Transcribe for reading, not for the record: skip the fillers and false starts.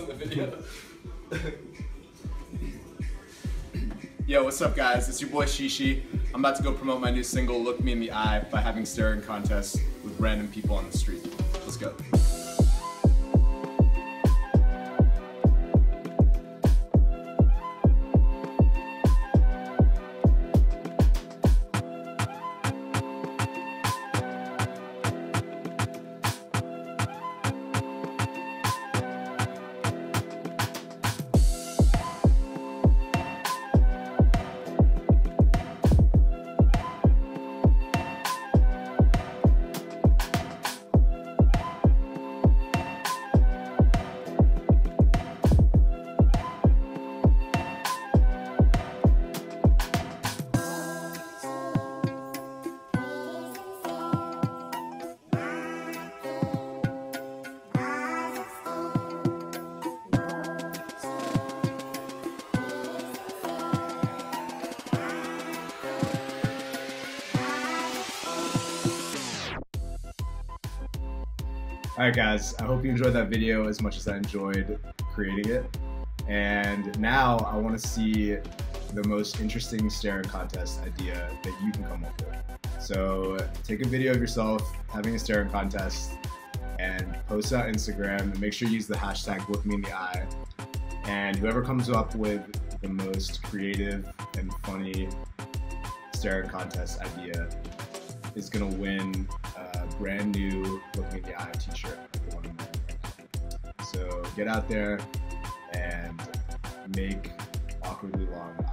in the video. Yo, what's up guys? It's your boy ShiShi. I'm about to go promote my new single, Look Me in the Eye, by having staring contests with random people on the street. Let's go. Alright guys, I hope you enjoyed that video as much as I enjoyed creating it. And now I want to see the most interesting staring contest idea that you can come up with. So take a video of yourself having a staring contest and post it on Instagram, and make sure you use the hashtag #LookMeInTheEye. And whoever comes up with the most creative and funny staring contest idea is gonna win a brand new Look Me in the Eye t-shirt like the one I'm wearing right now. So get out there and make awkwardly long